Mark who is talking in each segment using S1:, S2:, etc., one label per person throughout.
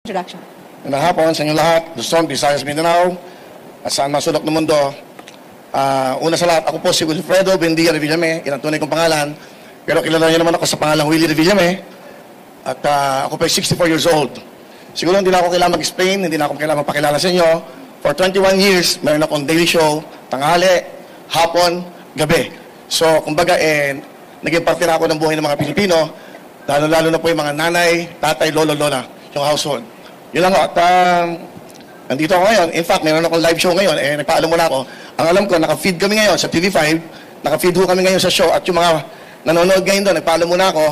S1: Introduction.
S2: Magandang hapon sa inyo lahat, Luzon, Visayas, Mindanao, at saan masulok ng mundo. Una sa lahat, ako po si Wilfredo Bendia Revillame, yan ang tunay kong pangalan. Pero kilala niyo naman ako sa pangalang Willie Revillame. At ako po ay 64 years old. Siguro hindi na ako kailangan mag-explain, hindi na ako kailangan magpakilala sa inyo. For 21 years, meron akong daily show, tanghali, hapon, gabi. So, kumbaga, naging parte na ako ng buhay ng mga Pilipino, lalo-lalo na po yung mga nanay, tatay, lolo, lola, yung household. Yun lang ako. At nandito ako ngayon. In fact, meron akong live show ngayon. Nagpaalam muna ako. Ang alam ko, naka-feed kami ngayon sa TV5. Naka-feed ho kami ngayon sa show. At yung mga nanonood ngayon doon, nagpaalam muna ako.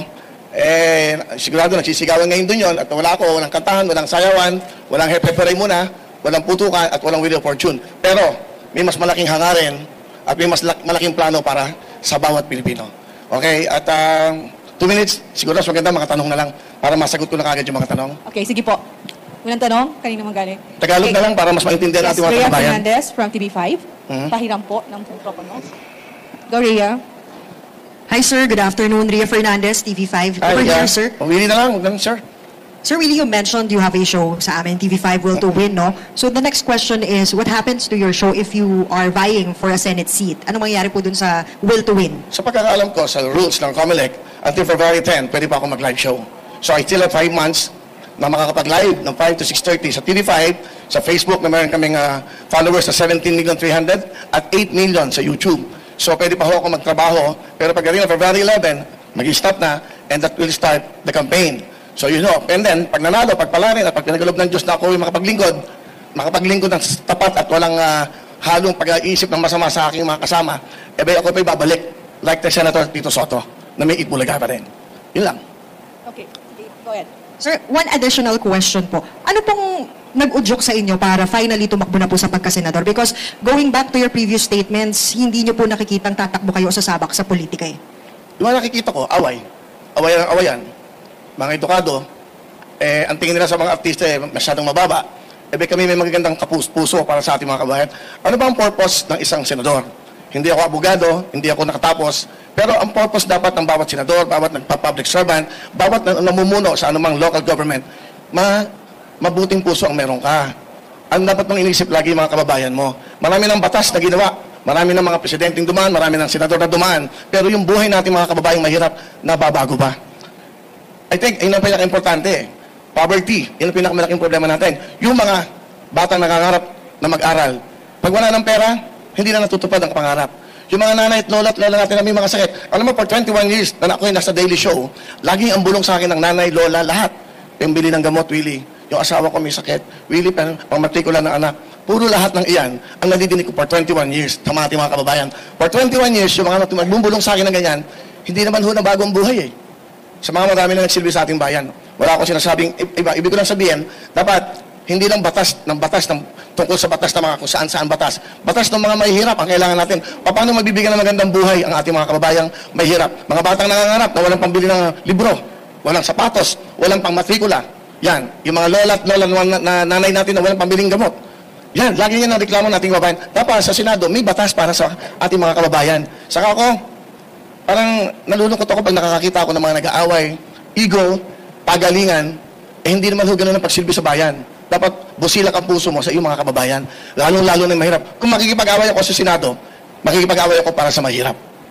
S2: Sigurado nagsisigawan ngayon doon yun. At wala ako, walang kantahan, walang sayawan, walang hepe-peray muna, walang putukan, at walang Wheel of Fortune. Pero, may mas malaking hangarin at may mas malaking plano para sa bawat Pilipino. Okay? At 2 minutes, siguro mas maganda mga tanong na lang para masagot ko na kagad yung mga tanong.
S1: Okay, sige po. Unang tanong, kanina magaling.
S2: Tagalog na lang para mas maintindihan natin mga
S1: Rhea
S2: kababayan.
S1: Fernandez from TV5. Pahiram po ng mikropono. Go, Rhea.
S3: Hi, sir. Good afternoon. Rhea Fernandez, TV5. Over here, sir.
S2: Willie na lang, sir.
S3: Sir, Willie, you mentioned you have a show sa amin, TV5 Will to Win, no? So the next question is, what happens to your show if you are vying for a Senate seat? Ano mangyayari po dun sa Will to Win?
S2: Sa pagkakaalam ko, sa rules ng COMELEC, until February 10, pwede pa ako mag-live show. So I still have 5 months na makakapag-live ng 5 to 6:30 sa TV5, sa Facebook na meron kaming followers na 17,300,000 at 8 million sa YouTube. So pwede pa ako magtrabaho, pero pagdating ng February 11, mag-stop na, and that will start the campaign. So you know, and then, pag nanalo, pagpalarin, at pag pinagalob ng Diyos na ako yung makapaglingkod ng tapat at walang halong pag-iisip ng masama sa aking mga kasama, ako pa'y babalik, like the Senator Tito Soto, na may Itbulaga pa rin. Yun lang.
S1: Okay, go ahead.
S3: Sir, one additional question po. Ano pong nag-udyok sa inyo para finally tumakbo na po sa pagkasenador? Because going back to your previous statements, hindi nyo po nakikitang tatakbo kayo sa sabak sa politika eh.
S2: Yung mga nakikita ko, away. Awayan ang awayan. Mga edukado, ang tingin nila sa mga artista masyadong mababa. Kami may magagandang puso para sa ating mga kabayan. Ano ba ang purpose ng isang senador? Hindi ako abogado, hindi ako nakatapos, pero ang purpose dapat ng bawat senador, bawat nagpa-public servant, bawat namumuno sa anumang local government, mabuting puso ang meron ka. Ang dapat mong inisip lagi mga kababayan mo. Marami ng batas na ginawa, marami ng mga presidenteng dumaan, marami ng senador na dumaan, pero yung buhay natin mga kababayang mahirap, nababago ba? I think, yun ang pinaka-importante. Poverty, yun ang pinakamalaking problema natin. Yung mga batang nangangarap na mag-aral, pag wala ng pera, hindi na natutupad ang pangarap. Yung mga nanay at lola natin na may mga sakit. Alam mo, for 21 years na ako yung nasa daily show, laging ang bulong sa akin ng nanay, lola, lahat. Yung bili ng gamot, Willie. Yung asawa ko may sakit, Willie, pang-matrikula ng anak. Puro lahat ng iyan ang nadidinig ko for 21 years. Tama mga kababayan. For 21 years, yung mga magbubulong sa akin ng ganyan, hindi naman ho na bagong buhay eh. Sa mga marami na nagsilbi sa ating bayan. Wala akong sinasabing iba. Ibig ko lang sabihin, dapat hindi lang tungkol sa batas na mga kung saan-saan batas. Batas ng mga mahihirap ang kailangan natin. Paano mabibigyan ng magandang buhay ang ating mga kababayang mahihirap? Mga batang nangangarap na walang pambili ng libro, walang sapatos, walang pangmatrikula. Yan. Yung mga lola at na nanay natin na walang pambiling gamot. Yan. Lagi yan ang reklamo nating kababayan. Dapat sa Senado, may batas para sa ating mga kababayan. Saka ako, parang nalulungkot ako pag nakakakita ako ng mga nag-aaway, ego, pagalingan, hindi naman ho ganun ang pagsilbi sa bayan. Dapat busilak ang puso mo sa iyong mga kababayan, lalong-lalo na yung mahirap. Kung makikipag-away ako sa Senado, makikipag-away ako para sa mahirap.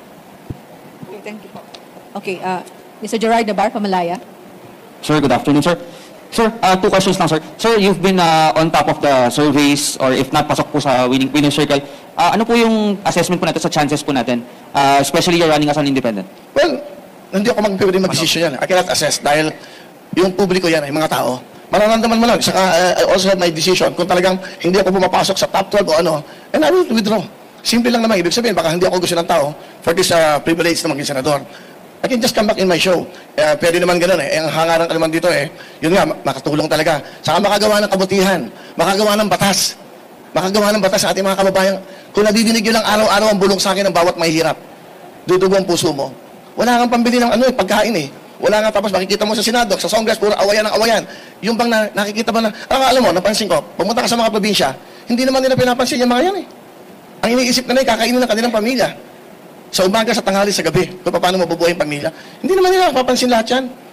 S1: Okay, thank you po. Okay, Mr. Gerard Nabar, Pamalaya.
S4: Sir, good afternoon, sir. Sir, 2 questions lang, sir. Sir, you've been on top of the surveys, or if not, pasok po sa winning circle. Ano po yung assessment po natin sa chances po natin, especially you're running as an independent?
S2: Well, hindi ako pwede mag-decision yan. I cannot assess dahil yung publiko yan ay mga tao. Mararamdaman mo lang. Saka, I also have my decision. Kung talagang hindi ako pumapasok sa top 12 o ano, and I will withdraw. Simple lang naman. Ibig sabihin, baka hindi ako gusto ng tao for this privilege na maging senador. I can just come back in my show. Pwede naman ganun eh. Ang hangaran ka naman dito eh. Yun nga, makatulong talaga. Saka makagawa ng kabutihan. Makagawa ng batas. Makagawa ng batas sa ating mga kababayan. Kung nadidinig yun lang araw-araw ang bulong sa akin ng bawat mahihirap, dudugo ang puso mo. Wala kang pambili ng pagkain eh. Wala nga, tapos makikita mo sa Senado, sa Congress, puro awayan ng awayan. Yung bang nakikita mo na, alam mo, napansin ko, pumunta ka sa mga probinsya, hindi naman nila pinapansin yung mga yan eh. Ang iniisip na kakainin ng kanilang pamilya. Sa umaga, sa tanghali, sa gabi, kung paano mabubuhay ang pamilya. Hindi naman nila napapansin lahat yan.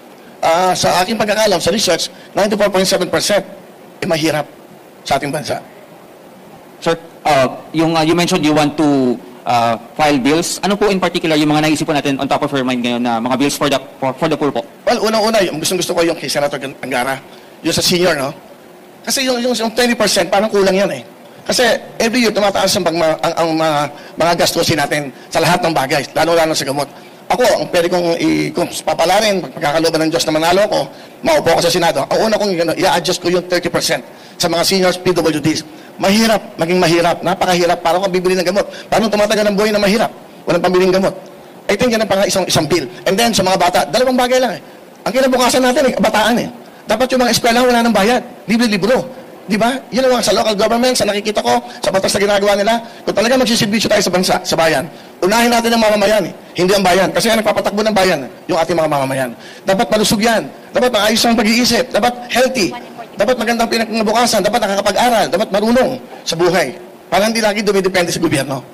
S2: sa aking pagkakalam, sa research, 94.7% mahirap sa ating bansa.
S4: Sir, you mentioned you want to file bills. Ano po in particular yung mga naisip po natin on top of your mind ngayon na mga bills for the poor po?
S2: Well, unang-una, yung gusto ko yung kay Senator Angara, yung sa senior, no? Kasi yung 20%, parang kulang yan eh. Kasi every year, tumataas ang mga gastusin natin sa lahat ng bagay, lalo-lalo sa gamot. Ako, ang pwede kung papalarin, pagkakalooban ng Diyos na manalo ko, maupo ko sa Senado, ang una kong i-adjust ko yung 30% sa mga seniors PWDs. Mahirap, maging mahirap, napakahirap, parang kung bibili ng gamot. Paano tumatagal ng buhay na mahirap? Walang pambiling gamot. I think yan ang isang bill. And then, sa mga bata, dalawang bagay lang eh. Ang kinabukasan natin eh, bataan eh. Dapat yung mga eskwela wala ng bayad, libre-libro. Di ba? Yun ang mga sa local government, sa nakikita ko, sa batas na ginagawa nila. Kung talaga magsisilbisyo tayo sa bansa, sa bayan, unahin natin ang mamamayan eh. Hindi ang bayan. Kasi ang nagpapatakbo ng bayan, yung ating mga mamamayan. Dapat malusog yan. Dapat maayos ang pag-iisip. Dapat healthy. Dapat magandang pinagbukasan. Dapat nakakapag-aral. Dapat marunong sa buhay. Para hindi lagi dumidepende sa gobyerno.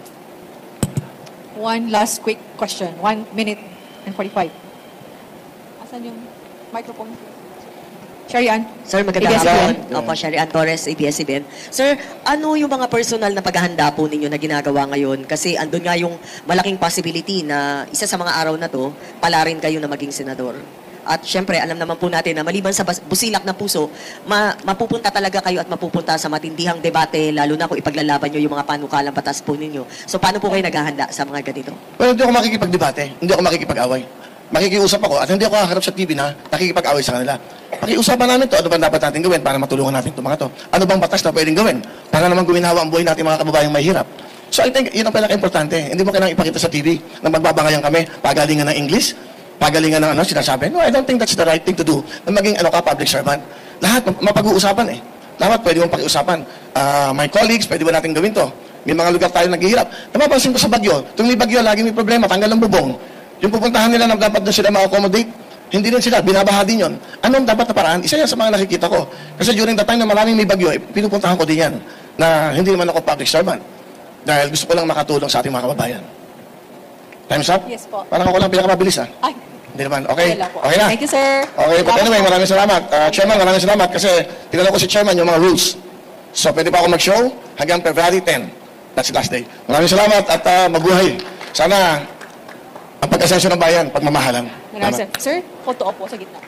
S1: One last quick question. 1 minute and 45. Asan yung microphone? Sherry Ann.
S5: Sir, magandang
S1: ABS-CBN.
S5: hapon. Opo, Sherry Ann Torres, ABS-CBN. Sir, ano yung mga personal na paghahanda po ninyo na ginagawa ngayon? Kasi andun nga yung malaking possibility na isa sa mga araw na to, pala rin kayo na maging senador. At syempre, alam naman po natin na maliban sa busilak ng puso, mapupunta talaga kayo at mapupunta sa matindihang debate, lalo na kung ipaglalaban nyo yung mga panukalang batas po ninyo. So, paano po kayo naghahanda sa mga ganito?
S2: Well, hindi ako makikipagdebate. Hindi ako makikipag-away. Makikiusap ako at hindi ako haharap sa TV na nakikipag-away sa kanila. Pakiusapan namin to, ano ba dapat natin gawin para matulungan natin itong mga to? Ano bang batas na pwedeng gawin para naman guminawa ang buhay natin mga kababayang mahirap? So I think yun ang pinaka-importante. Hindi mo kailangang ipakita sa TV na magbabangayan kami, pagalingan ng English, pagalingan ng sinasabi. No, I don't think that's the right thing to do na maging public servant. Lahat mapag-uusapan eh. Dapat pwede mong pakiusapan. My colleagues, pwede ba natin gawin to? May mga lugar tayo naghihirap. Napapansin ko sa Bagyo, tuwing may Bagyo, lagi may problema, tanggal ng bubong. Yung pupuntahan nila na dapat na sila ma-accommodate, hindi rin sila, binabaha din yun. Anong dapat na paraan? Isa yan sa mga nakikita ko. Kasi during the time na maraming may bagyo, pinupuntahan ko din yan, na hindi naman ako public servant. Dahil gusto ko lang makatulong sa ating mga kababayan. Time's up?
S1: Yes po.
S2: Parang ako lang pinakamabilis ah.
S1: Ay,
S2: Hindi naman, okay?
S1: lang po.
S2: Okay na?
S1: Thank you, sir.
S2: Okay, but anyway, maraming salamat. Chairman, maraming salamat kasi tinanong ko si Chairman yung mga rules. So, pwede pa ako mag-show hanggang February 10. That's the last day. Maraming salamat at mabuhay. Sana ang pag-asensyo ng bayan, pagmamahalan.
S1: Maraming
S2: Salamat.
S1: sir. Photo op po sa gitna.